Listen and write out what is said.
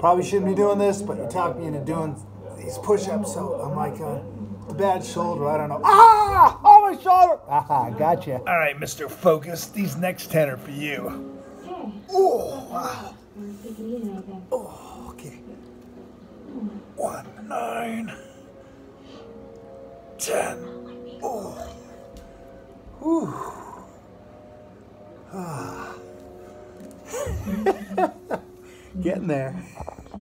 probably shouldn't be doing this, but you talked me into doing these push-ups, so I'm like, the bad shoulder, I don't know. Ah! Oh, my shoulder! Aha, gotcha. All right, Mr. Focus, these next 10 are for you. Oh, wow. Oh, okay. 1, 9, 10. Oh. Whew. Ah. Getting there.